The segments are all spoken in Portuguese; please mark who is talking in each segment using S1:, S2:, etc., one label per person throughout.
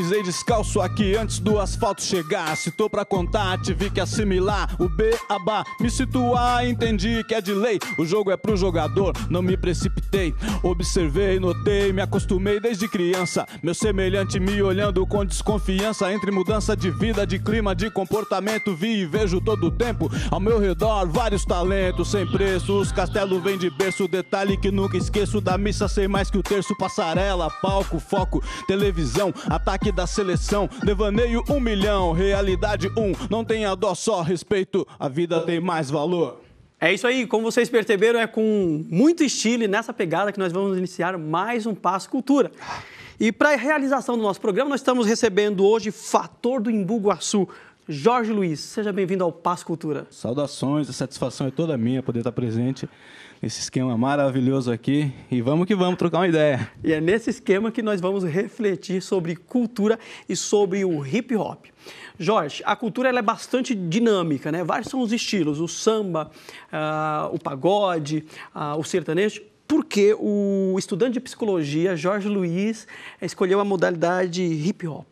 S1: pisei descalço aqui antes do asfalto chegar. Se tô pra contar, tive que assimilar o beabá, me situar, entendi que é de lei. O jogo é pro jogador, não me precipitei. Observei, notei, me acostumei desde criança. Meu semelhante me olhando com desconfiança. Entre mudança de vida, de clima, de comportamento, vi e vejo todo o tempo ao meu redor vários talentos sem preço. Os castelos vêm de berço, detalhe que nunca esqueço. Da missa sei mais que o terço, passarela, palco, foco, televisão, ataque da seleção, devaneio 1 milhão, realidade 1, não tenha dó, só respeito, a vida tem mais valor.
S2: É isso aí, como vocês perceberam, é com muito estilo e nessa pegada que nós vamos iniciar mais um Passo Cultura. E para a realização do nosso programa, nós estamos recebendo hoje Fator do Embu Guaçu, Jorge Luiz. Seja bem-vindo ao Passo Cultura.
S1: Saudações, a satisfação é toda minha poder estar presente nesse esquema maravilhoso aqui. E vamos que vamos trocar uma ideia.
S2: E é nesse esquema que nós vamos refletir sobre cultura e sobre o hip hop. Jorge, a cultura ela é bastante dinâmica, né? Vários são os estilos, o samba, o pagode, o sertanejo. Por que o estudante de psicologia, Jorge Luiz, escolheu a modalidade hip hop?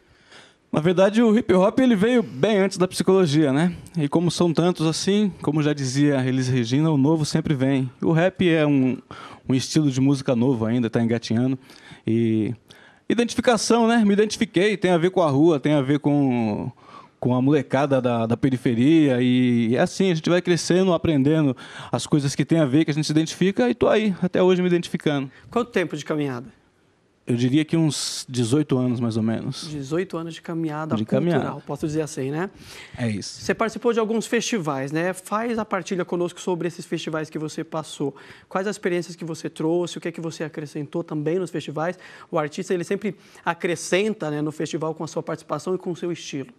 S1: Na verdade, o hip hop ele veio bem antes da psicologia, né? E como são tantos assim, como já dizia Elis Regina, o novo sempre vem. O rap é um estilo de música novo ainda, está engatinhando. E identificação, né? Me identifiquei, tem a ver com a rua, tem a ver com a molecada da periferia. E é assim, a gente vai crescendo, aprendendo as coisas que tem a ver, que a gente se identifica. E tô aí, até hoje me identificando.
S2: Quanto tempo de caminhada?
S1: Eu diria que uns 18 anos, mais ou menos.
S2: 18 anos de caminhada cultural, posso dizer assim, né?
S1: É isso.
S2: Você participou de alguns festivais, né? Faz a partilha conosco sobre esses festivais que você passou. Quais as experiências que você trouxe, o que é que você acrescentou também nos festivais? O artista, ele sempre acrescenta, né, no festival com a sua participação e com o seu estilo.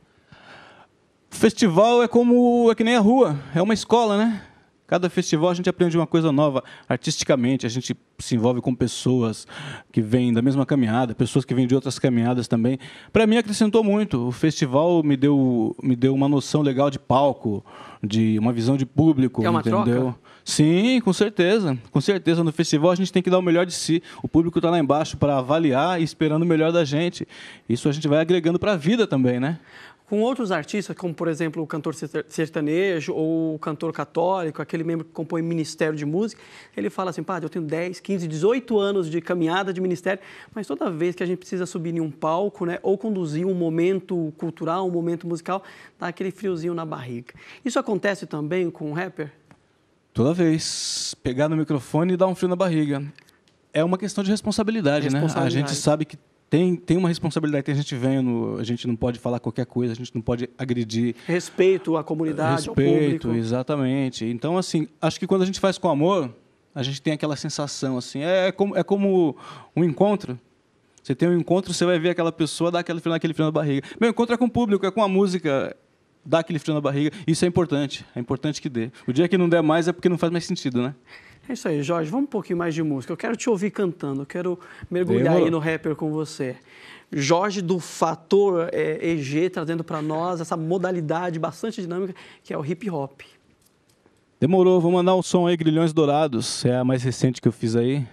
S1: Festival é que nem a rua, é uma escola, né? Cada festival a gente aprende uma coisa nova artisticamente, a gente se envolve com pessoas que vêm da mesma caminhada, pessoas que vêm de outras caminhadas também. Para mim acrescentou muito, o festival me deu uma noção legal de palco, de uma visão de público,
S2: é uma
S1: entendeu?
S2: Troca?
S1: Sim, com certeza, no festival a gente tem que dar o melhor de si, o público está lá embaixo para avaliar e esperando o melhor da gente, isso a gente vai agregando para a vida também, né?
S2: Com outros artistas, como, por exemplo, o cantor sertanejo ou o cantor católico, aquele membro que compõe Ministério de Música, ele fala assim, padre, eu tenho 10, 15, 18 anos de caminhada de ministério, mas toda vez que a gente precisa subir em um palco, né, ou conduzir um momento cultural, um momento musical, dá aquele friozinho na barriga. Isso acontece também com o rapper?
S1: Toda vez, pegar no microfone e dar um frio na barriga. É uma questão de responsabilidade, né? A gente sabe que tem uma responsabilidade, tem gente vendo, a gente não pode falar qualquer coisa, a gente não pode agredir.
S2: Respeito à comunidade, ao público.
S1: Respeito, exatamente. Então, assim, acho que quando a gente faz com amor, a gente tem aquela sensação, assim, é como um encontro. Você tem um encontro, você vai ver aquela pessoa, dá aquele frio na barriga. Meu encontro é com o público, é com a música, dá aquele frio na barriga. Isso é importante que dê. O dia que não der mais é porque não faz mais sentido, né?
S2: É isso aí, Jorge. Vamos um pouquinho mais de música. Eu quero te ouvir cantando, eu quero mergulhar aí no rapper com você. Jorge do Fator EG, trazendo para nós essa modalidade bastante dinâmica, que é o hip hop.
S1: Demorou, vou mandar um som aí, Grilhões Dourados. É a mais recente que eu fiz aí.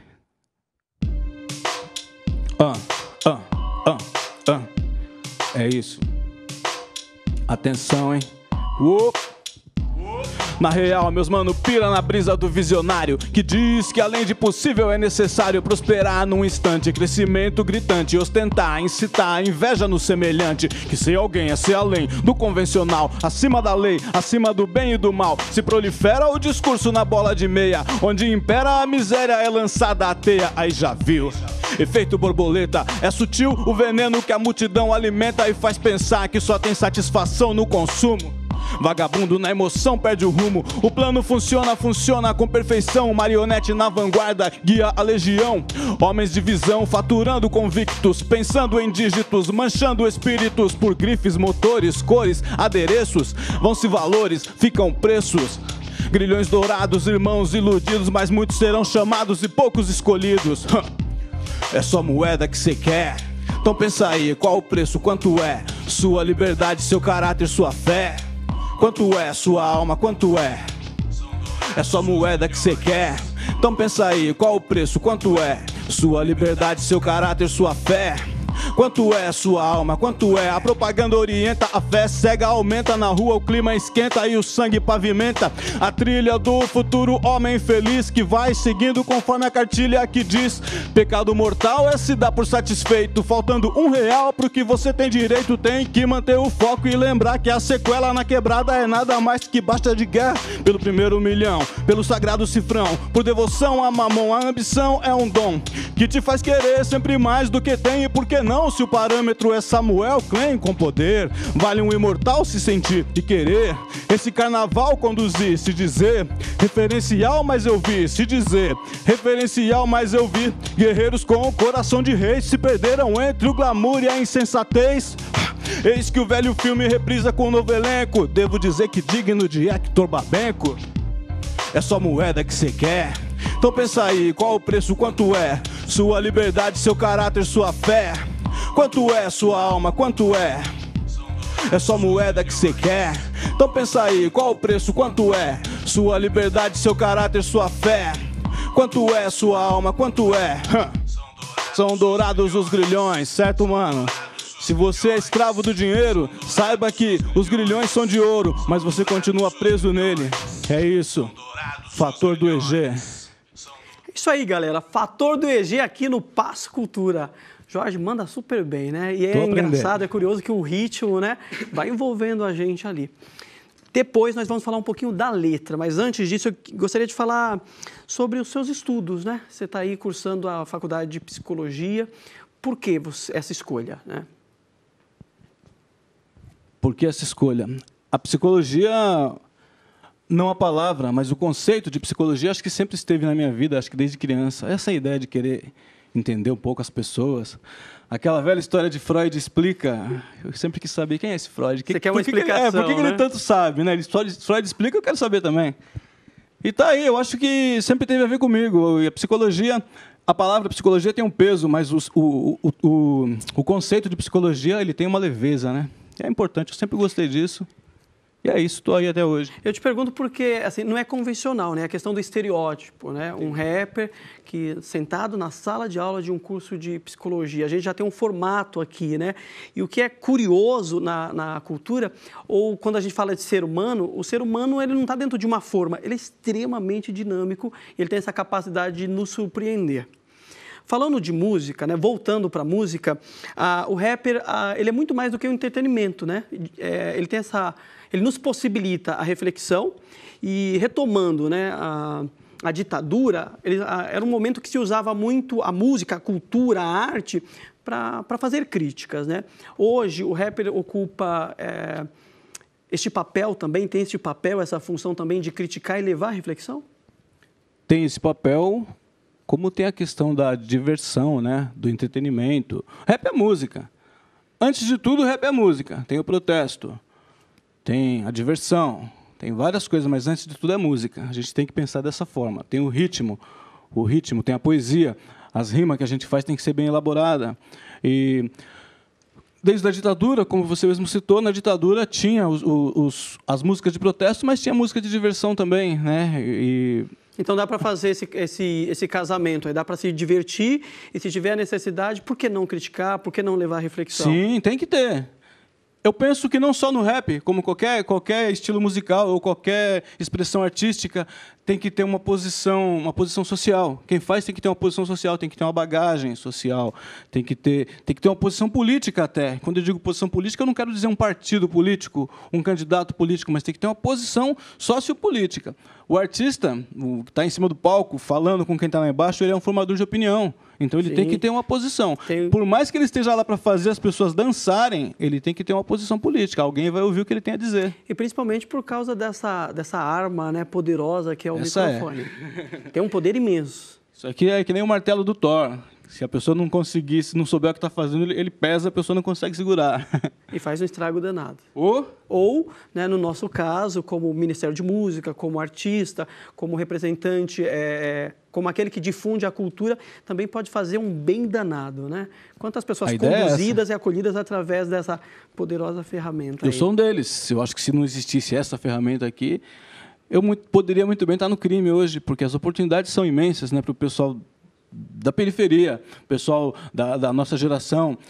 S1: É isso. Atenção, hein? Na real, meus mano, pira na brisa do visionário que diz que além de possível é necessário prosperar num instante, crescimento gritante, ostentar, incitar, inveja no semelhante, que ser alguém é ser além do convencional, acima da lei, acima do bem e do mal. Se prolifera o discurso na bola de meia, onde impera a miséria é lançada a teia, aí já viu. Efeito borboleta, é sutil o veneno que a multidão alimenta e faz pensar que só tem satisfação no consumo. Vagabundo na emoção perde o rumo. O plano funciona com perfeição. Marionete na vanguarda, guia a legião. Homens de visão, faturando convictos, pensando em dígitos, manchando espíritos por grifes, motores, cores, adereços. Vão-se valores, ficam preços. Grilhões dourados, irmãos iludidos, mas muitos serão chamados e poucos escolhidos. É só moeda que cê quer. Então pensa aí, qual o preço, quanto é? Sua liberdade, seu caráter, sua fé. Quanto é sua alma, quanto é? É só moeda que cê quer. Então pensa aí, qual o preço, quanto é? Sua liberdade, seu caráter, sua fé. Quanto é sua alma, quanto é? A propaganda orienta, a fé cega aumenta. Na rua o clima esquenta e o sangue pavimenta a trilha do futuro homem feliz, que vai seguindo conforme a cartilha que diz: pecado mortal é se dar por satisfeito, faltando R$1 pro que você tem direito. Tem que manter o foco e lembrar que a sequela na quebrada é nada mais que basta de guerra pelo primeiro milhão, pelo sagrado cifrão, por devoção a mamão. A ambição é um dom que te faz querer sempre mais do que tem. E por que não, se o parâmetro é Samuel Klein? Com poder vale um imortal se sentir e querer esse carnaval conduzir, se dizer referencial, mas eu vi, se dizer referencial, mas eu vi guerreiros com o coração de reis se perderam entre o glamour e a insensatez. Eis que o velho filme reprisa com um novo elenco. Devo dizer que digno de Hector Babenco. É só moeda que cê quer? Então pensa aí, qual o preço, quanto é? Sua liberdade, seu caráter, sua fé. Quanto é sua alma, quanto é? É só moeda que cê quer? Então pensa aí, qual o preço, quanto é? Sua liberdade, seu caráter, sua fé. Quanto é sua alma, quanto é? São dourados os grilhões, certo, mano? Se você é escravo do dinheiro, saiba que os grilhões são de ouro, mas você continua preso nele. É isso. Fator do EG.
S2: Isso aí, galera. Fator do EG aqui no Passo Cultura. Jorge manda super bem, né? E é engraçado, é curioso que o ritmo, né, vai envolvendo a gente ali. Depois nós vamos falar um pouquinho da letra, mas antes disso eu gostaria de falar sobre os seus estudos, né? Você está aí cursando a faculdade de Psicologia. Por que essa escolha, né?
S1: Por que essa escolha? A psicologia, não a palavra, mas o conceito de psicologia acho que sempre esteve na minha vida, acho que desde criança. Essa ideia de querer entender um pouco as pessoas. Aquela velha história de Freud explica. Eu sempre quis saber quem é esse Freud.
S2: Você quer uma explicação,
S1: por que ele tanto sabe, né? Freud explica, eu quero saber também. E tá aí, eu acho que sempre teve a ver comigo. E a psicologia, a palavra psicologia tem um peso, mas o conceito de psicologia ele tem uma leveza, né? É importante, eu sempre gostei disso. E é isso, estou aí até hoje.
S2: Eu te pergunto porque assim, não é convencional, né? A questão do estereótipo, né? Um rapper que sentado na sala de aula de um curso de psicologia, a gente já tem um formato aqui, né? E o que é curioso na cultura, ou quando a gente fala de ser humano, o ser humano ele não está dentro de uma forma, ele é extremamente dinâmico, ele tem essa capacidade de nos surpreender. Falando de música, né, voltando para a música, o rapper ele é muito mais do que um entretenimento, né? Ele nos possibilita a reflexão e, retomando, né, a ditadura, era um momento que se usava muito a música, a cultura, a arte para fazer críticas, né? Hoje o rapper ocupa este papel também, tem este papel, essa função também de criticar e levar a reflexão?
S1: Tem esse papel. Como tem a questão da diversão, né? Do entretenimento. Rap é música. Antes de tudo, rap é música. Tem o protesto, tem a diversão, tem várias coisas, mas antes de tudo é música. A gente tem que pensar dessa forma. Tem o ritmo, tem a poesia, as rimas que a gente faz tem que ser bem elaborada. E desde a ditadura, como você mesmo citou, na ditadura tinha as músicas de protesto, mas tinha música de diversão também, né?
S2: Então dá para fazer esse casamento, aí dá para se divertir e se tiver necessidade, por que não criticar, por que não levar a reflexão?
S1: Sim, tem que ter. Eu penso que não só no rap, como qualquer estilo musical ou qualquer expressão artística, tem que ter uma posição social. Quem faz tem que ter uma posição social, tem que ter uma bagagem social, tem que ter uma posição política até. Quando eu digo posição política, eu não quero dizer um partido político, um candidato político, mas tem que ter uma posição sociopolítica. O artista, o que está em cima do palco, falando com quem está lá embaixo, ele é um formador de opinião. Então, ele tem que ter uma posição. Por mais que ele esteja lá para fazer as pessoas dançarem, ele tem que ter uma posição política. Alguém vai ouvir o que ele tem a dizer.
S2: E principalmente por causa dessa arma, né, poderosa que é o microfone. Tem um poder imenso.
S1: Isso aqui é que nem o martelo do Thor. Se a pessoa não conseguir, se não souber o que está fazendo, ele pesa, a pessoa não consegue segurar.
S2: E faz um estrago danado.
S1: Ou
S2: né, no nosso caso, como Ministério de Música, como artista, como representante, como aquele que difunde a cultura, também pode fazer um bem danado, né? Quantas pessoas conduzidas e acolhidas através dessa poderosa ferramenta.
S1: Eu sou um deles. Eu acho que se não existisse essa ferramenta aqui, eu poderia muito bem estar no crime hoje, porque as oportunidades são imensas, né, para o pessoal da periferia, pessoal da nossa geração.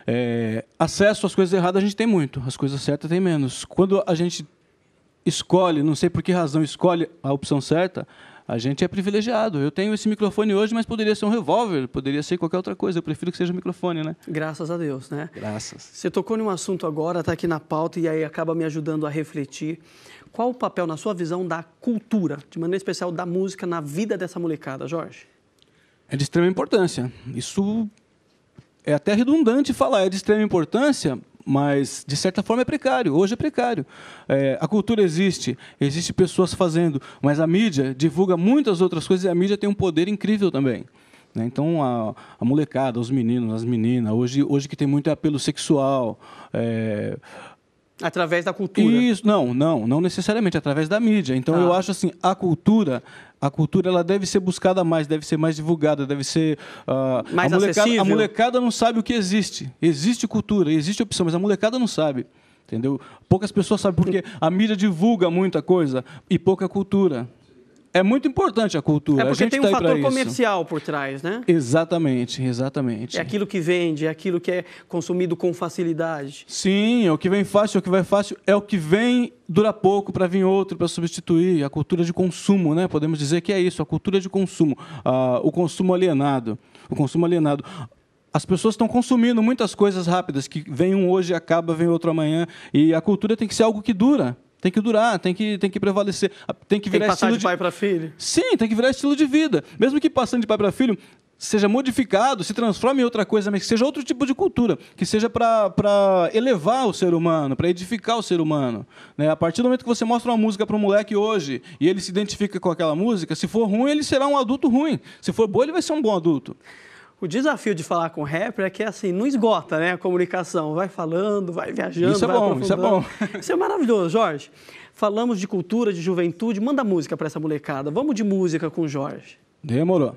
S1: Acesso às coisas erradas a gente tem muito, as coisas certas tem menos. Quando a gente escolhe, não sei por que razão escolhe a opção certa, a gente é privilegiado. Eu tenho esse microfone hoje, mas poderia ser um revólver, poderia ser qualquer outra coisa. Eu prefiro que seja um microfone, né?
S2: Graças a Deus, né?
S1: Graças.
S2: Você tocou num assunto agora, está aqui na pauta e aí acaba me ajudando a refletir. Qual o papel, na sua visão, da cultura, de maneira especial da música, na vida dessa molecada, Jorge?
S1: É de extrema importância. Isso é até redundante falar, é de extrema importância, mas, de certa forma, é precário. Hoje é precário. A cultura existe pessoas fazendo, mas a mídia divulga muitas outras coisas e a mídia tem um poder incrível também. Né? Então, a molecada, os meninos, as meninas, hoje que tem muito apelo sexual...
S2: Através da cultura?
S1: Isso, não necessariamente, através da mídia. Então, eu acho assim, a cultura ela deve ser buscada mais, deve ser mais divulgada, deve ser...
S2: mais acessível.
S1: A molecada não sabe o que existe. Existe cultura, existe opção, mas a molecada não sabe. Entendeu? Poucas pessoas sabem porque a mídia divulga muita coisa e pouca cultura. É muito importante a cultura.
S2: É porque
S1: a gente
S2: tem um fator comercial por trás, né?
S1: Exatamente.
S2: É aquilo que vende, é aquilo que é consumido com facilidade.
S1: Sim, é o que vem fácil, é o que vai fácil, é o que vem, dura pouco para vir outro, para substituir. A cultura de consumo, né? Podemos dizer que é isso, a cultura de consumo. O consumo alienado. O consumo alienado. As pessoas estão consumindo muitas coisas rápidas, que vem um hoje e acaba, vem outro amanhã. E a cultura tem que ser algo que dura. Tem que durar, tem que prevalecer. Tem que virar
S2: passar
S1: estilo
S2: de pai para filho.
S1: Sim, tem que virar estilo de vida. Mesmo que passando de pai para filho, seja modificado, se transforme em outra coisa, mas que seja outro tipo de cultura, que seja para elevar o ser humano, para edificar o ser humano. Né? A partir do momento que você mostra uma música para um moleque hoje e ele se identifica com aquela música, se for ruim, ele será um adulto ruim. Se for bom, ele vai ser um bom adulto.
S2: O desafio de falar com rapper é que assim, não esgota, né, a comunicação. Vai falando, vai viajando,
S1: isso é
S2: vai
S1: bom, isso é bom.
S2: Isso é maravilhoso, Jorge. Falamos de cultura, de juventude. Manda música para essa molecada. Vamos de música com o Jorge.
S1: Demorou.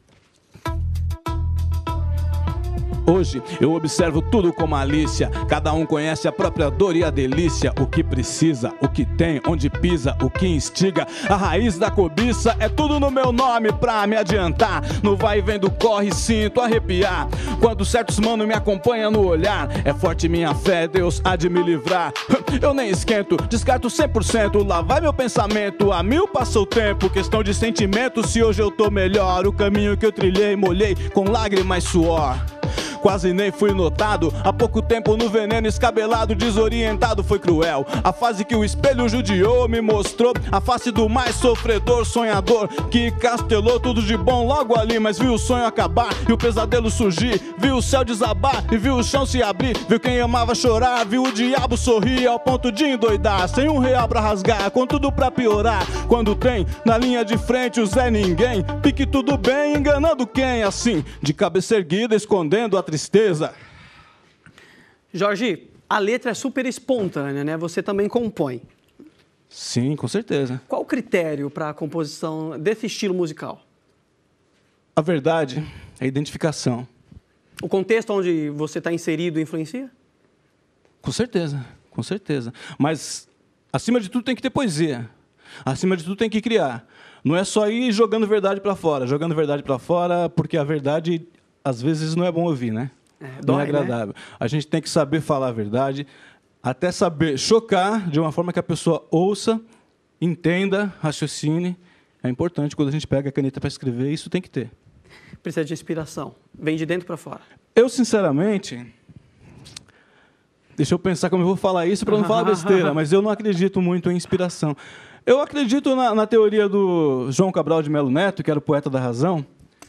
S1: Hoje eu observo tudo com malícia. Cada um conhece a própria dor e a delícia. O que precisa, o que tem, onde pisa, o que instiga. A raiz da cobiça é tudo no meu nome pra me adiantar. No vai e vem do corre sinto arrepiar. Quando certos mano me acompanham no olhar, é forte minha fé, Deus há de me livrar. Eu nem esquento, descarto 100%. Lá vai meu pensamento, a mil passou o tempo. Questão de sentimento, se hoje eu tô melhor. O caminho que eu trilhei, molhei com lágrimas e suor. Quase nem fui notado, há pouco tempo no veneno escabelado, desorientado foi cruel. A fase que o espelho judiou me mostrou a face do mais sofredor, sonhador, que castelou tudo de bom logo ali, mas viu o sonho acabar e o pesadelo surgir, viu o céu desabar e viu o chão se abrir, viu quem amava chorar, viu o diabo sorrir ao ponto de endoidar, sem R$1 pra rasgar, com tudo pra piorar. Quando tem na linha de frente o Zé Ninguém, pique tudo bem, enganando quem? Assim, de cabeça erguida, escondendo a tristeza.
S2: Jorge, a letra é super espontânea, né? Você também compõe.
S1: Sim, com certeza.
S2: Qual o critério para a composição desse estilo musical?
S1: A verdade é a identificação.
S2: O contexto onde você está inserido influencia?
S1: Com certeza, com certeza. Mas, acima de tudo, tem que ter poesia. Acima de tudo, tem que criar. Não é só ir jogando verdade para fora. Jogando verdade para fora, porque a verdade... às vezes não é bom ouvir, né? Não é agradável. Né? A gente tem que saber falar a verdade, até saber chocar de uma forma que a pessoa ouça, entenda, raciocine. É importante quando a gente pega a caneta para escrever, isso tem que ter.
S2: Precisa de inspiração. Vem de dentro para fora.
S1: Eu, sinceramente... Deixa eu pensar como eu vou falar isso para não falar besteira, mas eu não acredito muito em inspiração. Eu acredito na teoria do João Cabral de Melo Neto, que era o poeta da razão.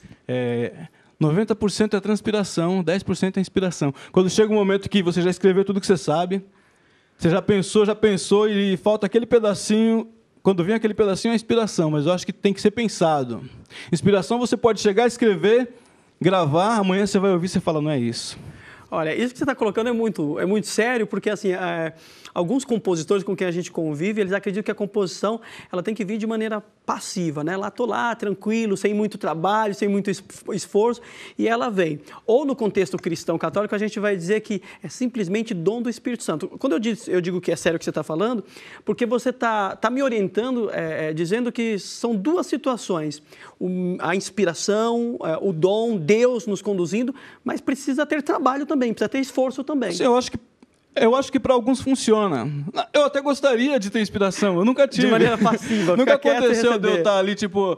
S1: 90% é transpiração, 10% é inspiração. Quando chega um momento que você já escreveu tudo que você sabe, você já pensou e falta aquele pedacinho. Quando vem aquele pedacinho é inspiração, mas eu acho que tem que ser pensado. Inspiração você pode chegar a escrever, gravar, amanhã você vai ouvir e você fala, não é isso.
S2: Olha, isso que você está colocando é muito sério, porque assim, alguns compositores com quem a gente convive, eles acreditam que a composição ela tem que vir de maneira passiva, né? Estou lá, tranquilo, sem muito trabalho, sem muito esforço, e ela vem. Ou no contexto cristão católico, a gente vai dizer que é simplesmente dom do Espírito Santo. Quando eu digo que é sério o que você está falando, porque você está me orientando, dizendo que são duas situações. A inspiração, o dom, Deus nos conduzindo, mas precisa ter trabalho também. também, precisa ter esforço também.
S1: Sim, eu acho que para alguns funciona. Eu até gostaria de ter inspiração, eu nunca tive.
S2: De maneira passiva,
S1: nunca
S2: ficar
S1: aconteceu de eu estar ali, tipo,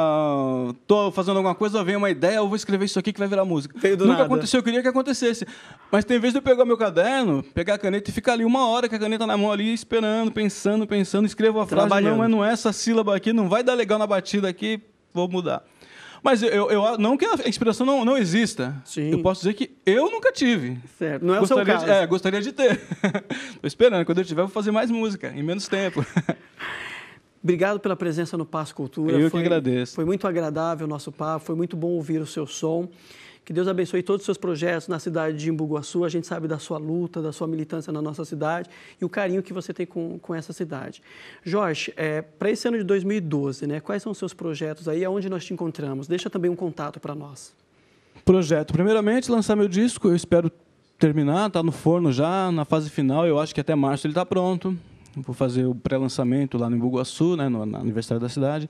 S1: tô fazendo alguma coisa, vem uma ideia, eu vou escrever isso aqui que vai virar música. Nunca aconteceu, eu queria que acontecesse. Mas tem vez de eu pegar meu caderno, pegar a caneta e ficar ali 1 hora com a caneta na mão ali, esperando, pensando, escrevo a frase, não é essa sílaba aqui, não vai dar legal na batida aqui, vou mudar. Mas eu não que a inspiração não exista.
S2: Sim.
S1: Eu posso dizer que eu nunca tive.
S2: Certo. Não é o seu caso.
S1: Gostaria de ter. Estou esperando. Quando eu tiver, eu vou fazer mais música, em menos tempo.
S2: Obrigado pela presença no Passo Cultura.
S1: Eu que agradeço.
S2: Foi muito agradável o nosso papo, foi muito bom ouvir o seu som. Que Deus abençoe todos os seus projetos na cidade de Embu-Guaçu. A gente sabe da sua luta, da sua militância na nossa cidade e o carinho que você tem com essa cidade. Jorge, para esse ano de 2012, né, quais são os seus projetos aí? Aonde nós te encontramos? Deixa também um contato para nós.
S1: Projeto. Primeiramente, lançar meu disco. Eu espero terminar, está no forno já, na fase final. Eu acho que até março ele está pronto. Vou fazer o pré-lançamento lá no Embu-Guaçu, né, no aniversário da cidade.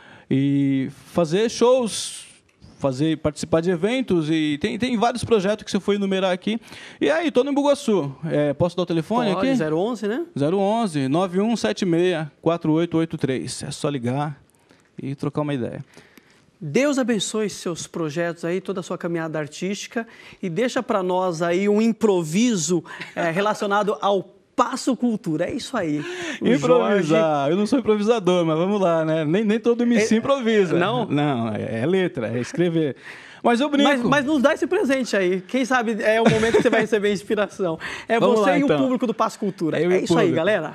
S1: E fazer shows, participar de eventos, e tem vários projetos que se eu for enumerar aqui. E aí, estou no Embu-Guaçu. Posso dar o telefone aqui?
S2: 011, né?
S1: 011 9176 4883. É só ligar e trocar uma ideia.
S2: Deus abençoe seus projetos aí, toda a sua caminhada artística, e deixa para nós aí um improviso relacionado ao Passo Cultura, é isso aí.
S1: Improvisar, Jorge... eu não sou improvisador, mas vamos lá, né? Nem todo MC improvisa.
S2: Não?
S1: Não, é letra, é escrever. Mas eu brinco.
S2: Mas nos dá esse presente aí. Quem sabe é o momento que você vai receber inspiração. Vamos você lá, e então. O público do Passo Cultura. É isso aí, galera.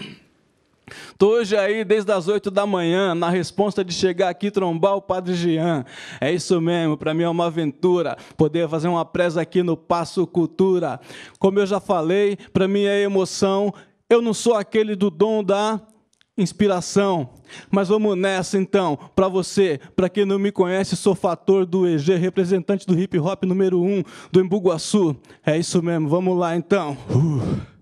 S1: Tô hoje aí desde as 8 da manhã, na responsa de chegar aqui e trombar o Padre Jean. É isso mesmo, para mim é uma aventura poder fazer uma presa aqui no Passo Cultura. Como eu já falei, para mim é emoção. Eu não sou aquele do dom da inspiração. Mas vamos nessa então, para você, para quem não me conhece, sou Fator do EG, representante do hip hop número 1 do Embu-Guaçu. É isso mesmo, vamos lá então.